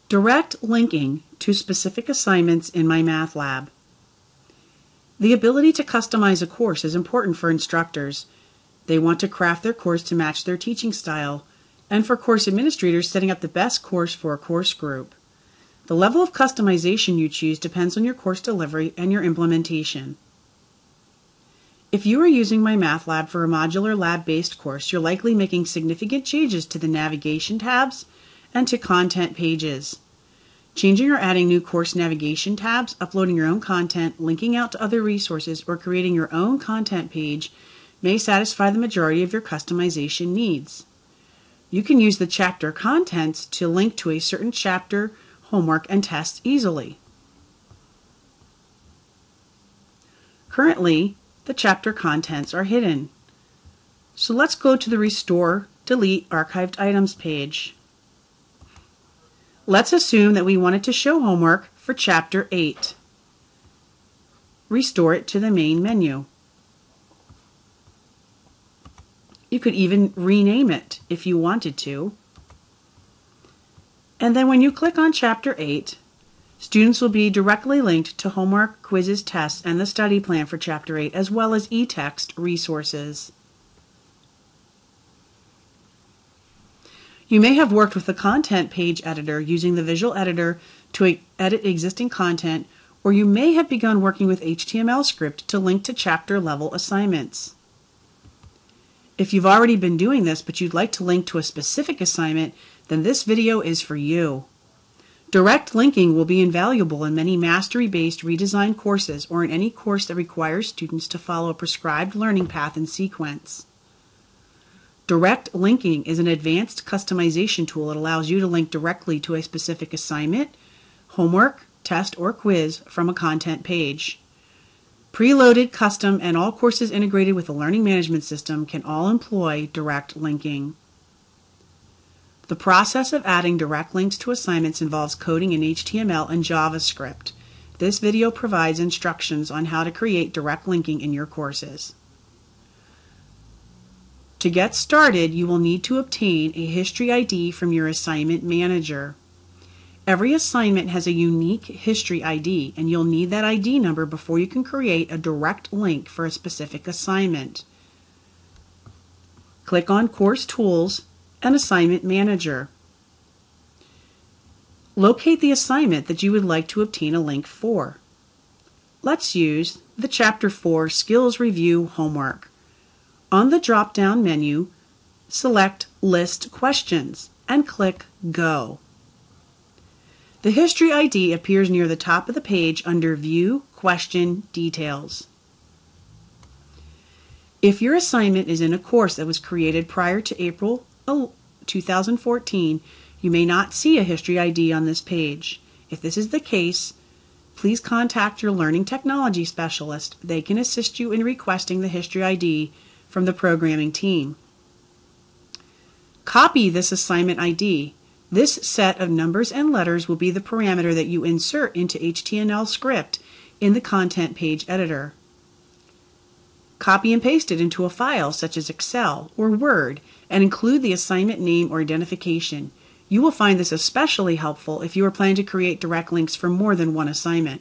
Direct linking to specific assignments in MyLab. The ability to customize a course is important for instructors. They want to craft their course to match their teaching style, and for course administrators setting up the best course for a course group. The level of customization you choose depends on your course delivery and your implementation. If you are using MyLab for a modular lab-based course, you're likely making significant changes to the navigation tabs and to content pages. Changing or adding new course navigation tabs, uploading your own content, linking out to other resources, or creating your own content page may satisfy the majority of your customization needs. You can use the chapter contents to link to a certain chapter, homework, and tests easily. Currently, the chapter contents are hidden. So let's go to the Restore, Delete Archived Items page. Let's assume that we wanted to show homework for Chapter 8. Restore it to the main menu. You could even rename it if you wanted to. And then when you click on Chapter 8, students will be directly linked to homework, quizzes, tests, and the study plan for Chapter 8, as well as e-text resources. You may have worked with the content page editor using the visual editor to edit existing content, or you may have begun working with HTML script to link to chapter level assignments. If you've already been doing this but you'd like to link to a specific assignment, then this video is for you. Direct linking will be invaluable in many mastery-based redesigned courses or in any course that requires students to follow a prescribed learning path and sequence. Direct linking is an advanced customization tool that allows you to link directly to a specific assignment, homework, test, or quiz from a content page. Preloaded, custom, and all courses integrated with a learning management system can all employ direct linking. The process of adding direct links to assignments involves coding in HTML and JavaScript. This video provides instructions on how to create direct linking in your courses. To get started, you will need to obtain a history ID from your assignment manager. Every assignment has a unique history ID, and you'll need that ID number before you can create a direct link for a specific assignment. Click on Course Tools and Assignment Manager. Locate the assignment that you would like to obtain a link for. Let's use the Chapter 4 Skills Review Homework. On the drop-down menu, select List Questions and click Go. The History ID appears near the top of the page under View Question Details. If your assignment is in a course that was created prior to April 2014, you may not see a History ID on this page. If this is the case, please contact your Learning Technology Specialist. They can assist you in requesting the History ID from the programming team. Copy this assignment ID. This set of numbers and letters will be the parameter that you insert into HTML script in the content page editor. Copy and paste it into a file such as Excel or Word and include the assignment name or identification. You will find this especially helpful if you are planning to create direct links for more than one assignment.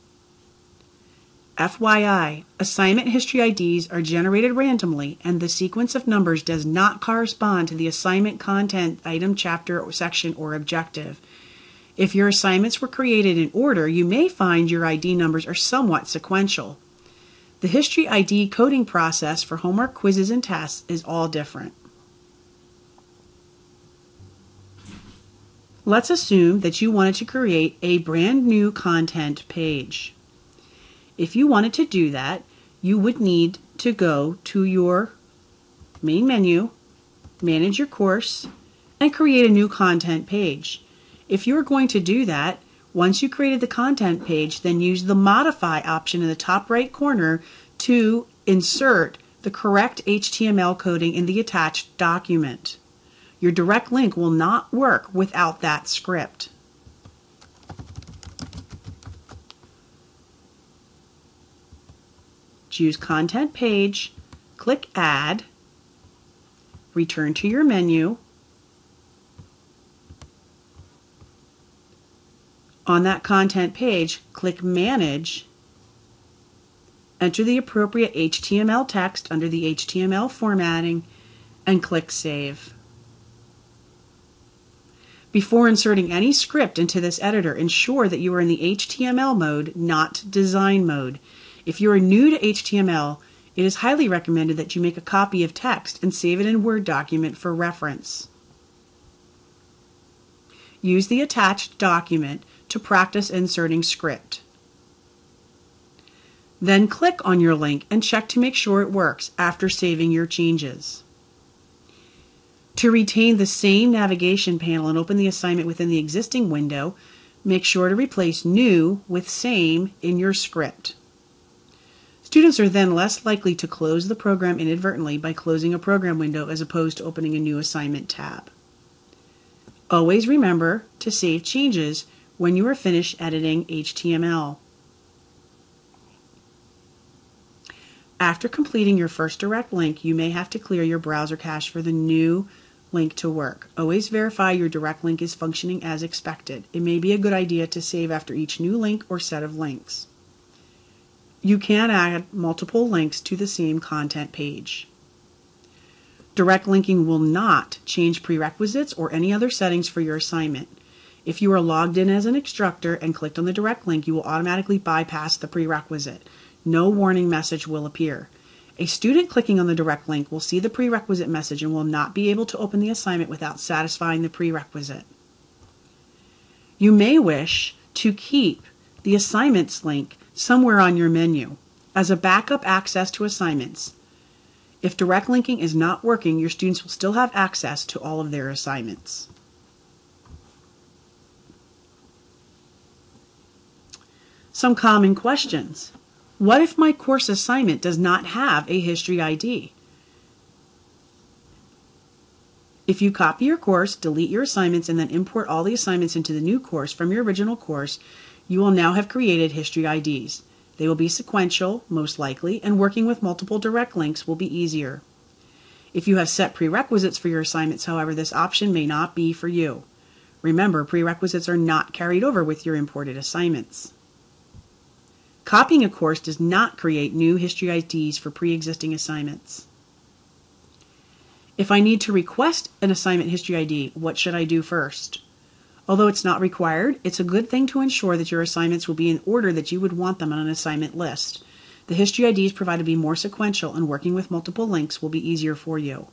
FYI, assignment history IDs are generated randomly and the sequence of numbers does not correspond to the assignment content, item, chapter, or section, or objective. If your assignments were created in order, you may find your ID numbers are somewhat sequential. The history ID coding process for homework, quizzes, and tests is all different. Let's assume that you wanted to create a brand new content page. If you wanted to do that, you would need to go to your main menu, manage your course, and create a new content page. If you're going to do that, once you created the content page, then use the Modify option in the top right corner to insert the correct HTML coding in the attached document. Your direct link will not work without that script. Choose Content Page, click Add, return to your menu, On that content page, click Manage, enter the appropriate HTML text under the HTML formatting, and click Save. Before inserting any script into this editor, ensure that you are in the HTML mode, not design mode. If you are new to HTML, it is highly recommended that you make a copy of text and save it in a Word document for reference. Use the attached document to practice inserting script. Then click on your link and check to make sure it works after saving your changes. To retain the same navigation panel and open the assignment within the existing window, make sure to replace New with Same in your script. Students are then less likely to close the program inadvertently by closing a program window as opposed to opening a new assignment tab. Always remember to save changes when you are finished editing HTML. After completing your first direct link, you may have to clear your browser cache for the new link to work. Always verify your direct link is functioning as expected. It may be a good idea to save after each new link or set of links. You can add multiple links to the same content page. Direct linking will not change prerequisites or any other settings for your assignment. If you are logged in as an instructor and clicked on the direct link, you will automatically bypass the prerequisite. No warning message will appear. A student clicking on the direct link will see the prerequisite message and will not be able to open the assignment without satisfying the prerequisite. You may wish to keep the assignments link somewhere on your menu as a backup access to assignments. If direct linking is not working, your students will still have access to all of their assignments. Some common questions. What if my course assignment does not have a history ID? If you copy your course, delete your assignments, and then import all the assignments into the new course from your original course, you will now have created history IDs. They will be sequential, most likely, and working with multiple direct links will be easier. If you have set prerequisites for your assignments, however, this option may not be for you. Remember, prerequisites are not carried over with your imported assignments. Copying a course does not create new history IDs for pre-existing assignments. If I need to request an assignment history ID, what should I do first? Although it's not required, it's a good thing to ensure that your assignments will be in order that you would want them on an assignment list. The history IDs provide to be more sequential, and working with multiple links will be easier for you.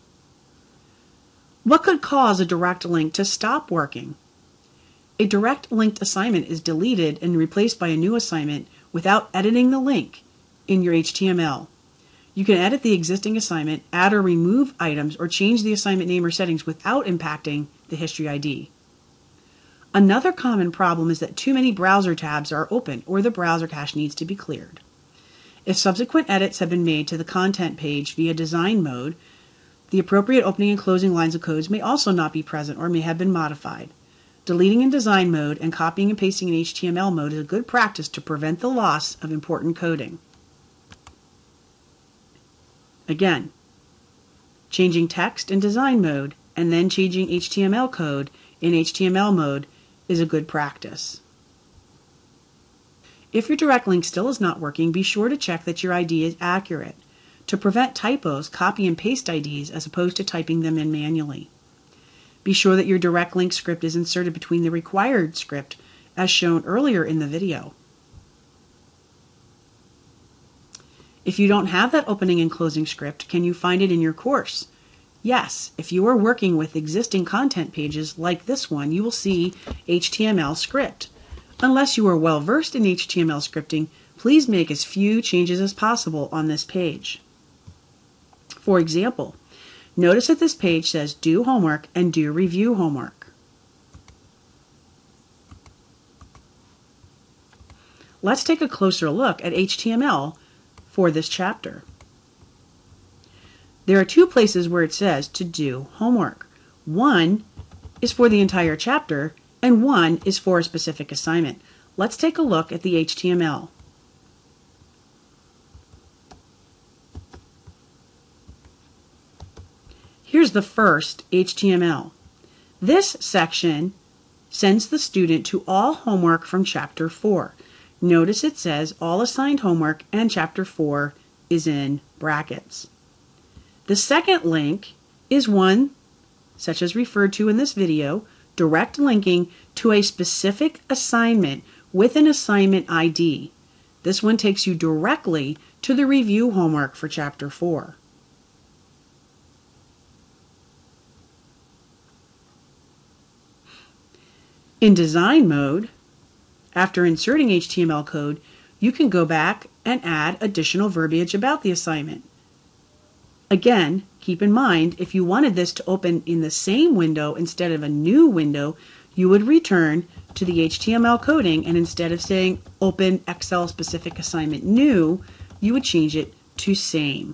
What could cause a direct link to stop working? A direct linked assignment is deleted and replaced by a new assignment without editing the link in your HTML. You can edit the existing assignment, add or remove items, or change the assignment name or settings without impacting the history ID. Another common problem is that too many browser tabs are open or the browser cache needs to be cleared. If subsequent edits have been made to the content page via design mode, the appropriate opening and closing lines of codes may also not be present or may have been modified. Deleting in design mode and copying and pasting in HTML mode is a good practice to prevent the loss of important coding. Again, changing text in design mode and then changing HTML code in HTML mode is a good practice. If your direct link still is not working, be sure to check that your ID is accurate. To prevent typos, copy and paste IDs as opposed to typing them in manually. Be sure that your direct link script is inserted between the required script as shown earlier in the video. If you don't have that opening and closing script, can you find it in your course? Yes, if you are working with existing content pages like this one, you will see HTML script. Unless you are well versed in HTML scripting, please make as few changes as possible on this page. For example, notice that this page says do homework and do review homework. Let's take a closer look at HTML for this chapter. There are two places where it says to do homework. One is for the entire chapter and one is for a specific assignment. Let's take a look at the HTML. Here's the first HTML. This section sends the student to all homework from Chapter 4. Notice it says all assigned homework and Chapter 4 is in brackets. The second link is one, such as referred to in this video, direct linking to a specific assignment with an assignment ID. This one takes you directly to the review homework for Chapter 4. In design mode, after inserting HTML code, you can go back and add additional verbiage about the assignment. Again, keep in mind, if you wanted this to open in the same window instead of a new window, you would return to the HTML coding, and instead of saying Open Excel Specific Assignment New, you would change it to Same.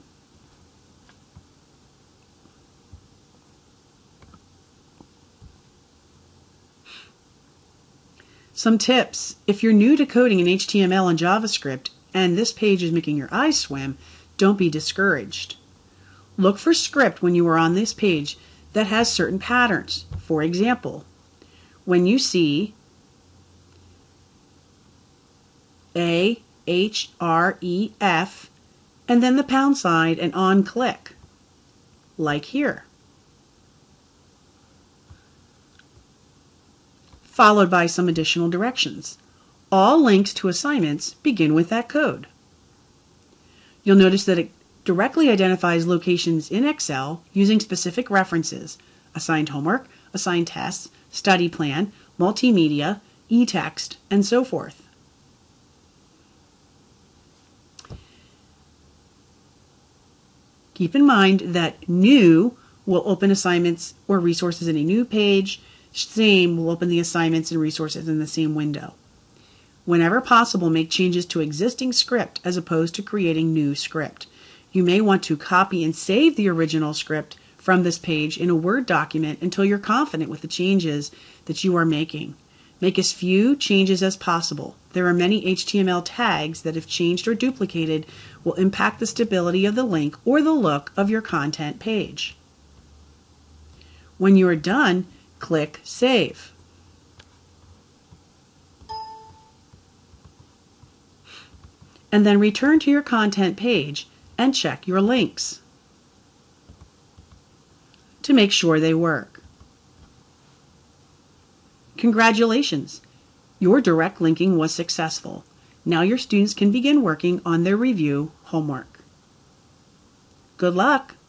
Some tips. If you're new to coding in HTML and JavaScript and this page is making your eyes swim, don't be discouraged. Look for script when you are on this page that has certain patterns. For example, when you see A, H, R, E, F, and then the pound sign and on click, like here. Followed by some additional directions. All links to assignments begin with that code. You'll notice that it directly identifies locations in Excel using specific references: assigned homework, assigned tests, study plan, multimedia, e-text, and so forth. Keep in mind that New will open assignments or resources in a new page. Same will open the assignments and resources in the same window. Whenever possible, make changes to existing script as opposed to creating new script. You may want to copy and save the original script from this page in a Word document until you're confident with the changes that you are making. Make as few changes as possible. There are many HTML tags that, if changed or duplicated, will impact the stability of the link or the look of your content page. When you are done, click Save. And then return to your content page and check your links to make sure they work. Congratulations! Your direct linking was successful. Now your students can begin working on their review homework. Good luck!